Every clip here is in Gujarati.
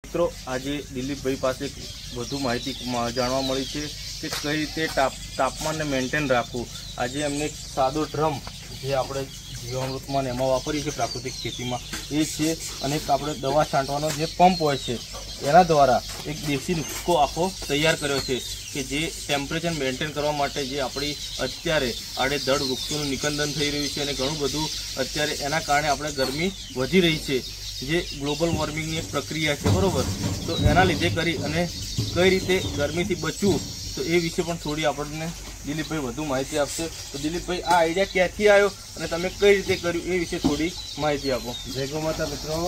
મિત્રો આજે દિલીપભાઈ પાસે વધુ માહિતી જાણવા મળી છે કે કઈ રીતે તાપમાનને મેન્ટેન રાખવું। આજે એમને એક સાદો ડ્રમ જે આપણે જીવામૃતમાં ને એમાં વાપરીએ છીએ પ્રાકૃતિક ખેતીમાં એ છે, અને એક આપણે દવા છાંટવાનો જે પંપ હોય છે એના દ્વારા એક દેશી નુસ્ખો આખો તૈયાર કર્યો છે કે જે ટેમ્પરેચર મેન્ટેન કરવા માટે જે આપણી અત્યારે આડેધડ વૃક્ષોનું નિકંદન થઈ રહ્યું છે અને ઘણું બધું અત્યારે એના કારણે આપણે ગરમી વધી રહી છે, જે ગ્લોબલ વોર્મિંગની એક પ્રક્રિયા છે, બરાબર। તો એના લીધે કરી અને કઈ રીતે ગરમીથી બચવું તો એ વિશે પણ થોડી આપણને દિલીપભાઈ વધુ માહિતી આપશે। તો દિલીપભાઈ, આ આઈડિયા ક્યાંથી આવ્યો અને તમે કઈ રીતે કર્યું એ વિશે થોડી માહિતી આપો। જય ગૌ માતા મિત્રો,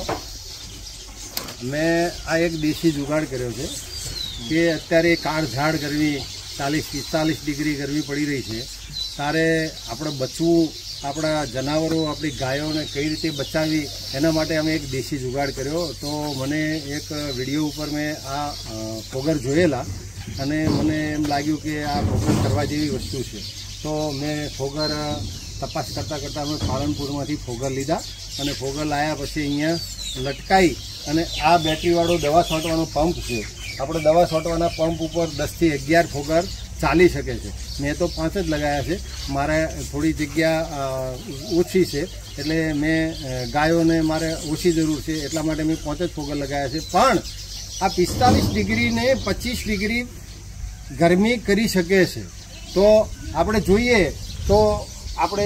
મેં આ એક દેશી જુગાડ કર્યો છે કે અત્યારે કાળઝાળ ગરમી 40-45 ડિગ્રી ગરમી પડી રહી છે, તારે આપણે બચવું, આપણા જનાવરો, આપણી ગાયોને કઈ રીતે બચાવવી એના માટે અમે એક દેશી જુગાડ કર્યો। તો મને એક વિડીયો ઉપર મેં આ ફોગર જોયેલા અને મને એમ લાગ્યું કે આ ફોગર કરવા જેવી વસ્તુ છે, તો મેં ફોગર તપાસ કરતાં અમે પાલનપુરમાંથી ફોગર લીધા અને ફોગર લાવ્યા પછી અહીંયા લટકાઈ અને આ બેટરીવાળો દવા છાંટવાનો પંપ છે, આપણે દવા છાંટવાના પંપ ઉપર 10 થી 11 ફોગર ચાલી શકે છે। મેં તો 5 જ લગાવ્યા છે, મારે થોડી જગ્યા ઓછી છે એટલે મેં ગાયોને મારે ઓછી જરૂર છે એટલા માટે મેં 5 જ ફોગર લગાવ્યા છે। પણ આ 45 ડિગ્રીને 25 ડિગ્રી ગરમી કરી શકે છે, તો આપણે જોઈએ તો આપણે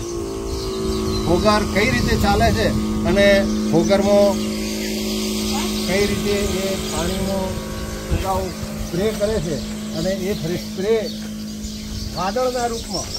ફોગર કઈ રીતે ચાલે છે અને ફોગરમાં કઈ રીતે એ પાણીનો છંટકાવ સ્પ્રે કરે છે અને એ સ્પ્રે વાદળના રૂપમાં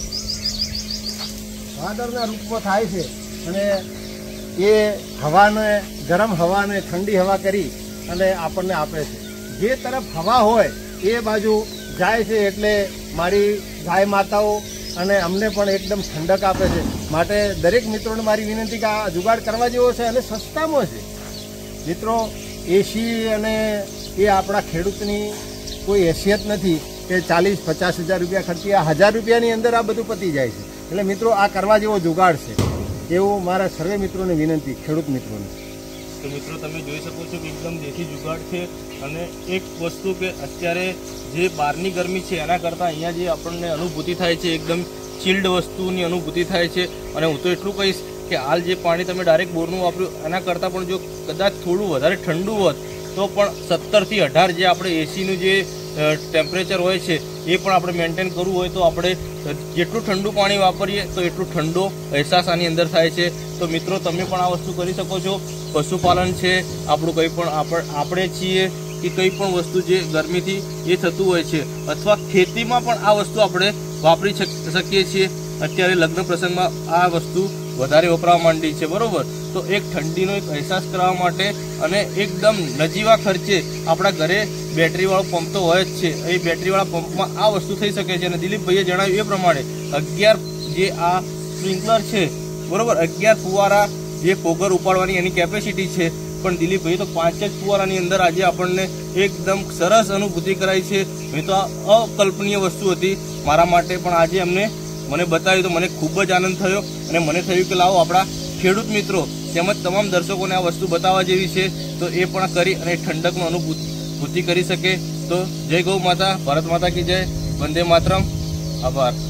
થાય છે અને એ હવાને, ગરમ હવાને ઠંડી હવા કરી અને આપણને આપે છે। જે તરફ હવા હોય એ બાજુ જાય છે એટલે મારી ગાય માતાઓ અને અમને પણ એકદમ ઠંડક આપે છે। માટે દરેક મિત્રોને મારી વિનંતી કે આ જુગાડ કરવા જેવો છે અને સસ્તામાં છે મિત્રો। એસી અને એ આપણા ખેડૂતની કોઈ હેસિયત નથી કે 40-50 હજાર રૂપિયા ખર્ચી, આ 1000 રૂપિયાની અંદર આ બધું પતી જાય છે। એટલે મિત્રો આ કરવા જેવો જુગાડ છે એવું મારા સર્વે મિત્રોને વિનંતી, ખેડૂત મિત્રોને। તો મિત્રો તમે જોઈ શકો છો કે એકદમ દેશી જુગાડ છે, અને એક વસ્તુ કે અત્યારે જે બહારની ગરમી છે એના કરતાં અહીંયા જે આપણને અનુભૂતિ થાય છે એકદમ ચિલ્ડ વસ્તુની અનુભૂતિ થાય છે। અને હું તો એટલું કહીશ કે હાલ જે પાણી તમે ડાયરેક્ટ બોરનું વાપર્યું એના કરતાં પણ જો કદાચ થોડું વધારે ઠંડુ હોત તો પણ 17 થી 18 જે આપણે એસીનું જે ટેમ્પરેચર હોય છે એ પણ આપણે મેન્ટેન કરવું હોય તો આપણે જેટલું ઠંડુ પાણી વાપરીએ તો એટલું ઠંડો અહેસાસ આની અંદર થાય છે। તો મિત્રો તમે પણ આ વસ્તુ કરી શકો છો। પશુપાલન છે આપણું, કંઈ પણ આપણે છીએ કે કંઈ પણ વસ્તુ જે ગરમીથી એ થતું હોય છે, અથવા ખેતીમાં પણ આ વસ્તુ આપણે વાપરી શકીએ છીએ। અત્યારે લગ્ન પ્રસંગમાં આ વસ્તુ વધારે વપરાવા માંડી છે, બરાબર। તો એક ઠંડીનો એક અહેસાસ કરવા માટે અને એકદમ નજીવા ખર્ચે આપણા ઘરે બેટરીવાળો પંપ તો હોય જ છે, એ બેટરીવાળા પંપમાં આ વસ્તુ થઈ શકે છે। અને દિલીપભાઈએ જણાવ્યું એ પ્રમાણે 11 જે આ સ્પ્રિંકલર છે, બરાબર, 11 ફુવારા જે ફોગર ઉપાડવાની એની કેપેસિટી છે, પણ દિલીપભાઈએ તો 5 જ ફુવારાની અંદર આજે આપણને એકદમ સરસ અનુભૂતિ કરાઈ છે। મેં તો આ અકલ્પનીય વસ્તુ હતી મારા માટે, પણ આજે મને બતાવ્યું તો મને ખૂબ જ આનંદ થયો અને મને થયું કે લાવો આપણા ખેડૂત મિત્રો તેમજ તમામ દર્શકોને આ વસ્તુ બતાવવા જેવી છે, તો એ પણ કરી અને ઠંડકનો અનુભૂતિ કરી શકે। તો જય ગૌ માતા, ભારત માતા કી જય, વંદે માતરમ, આભાર।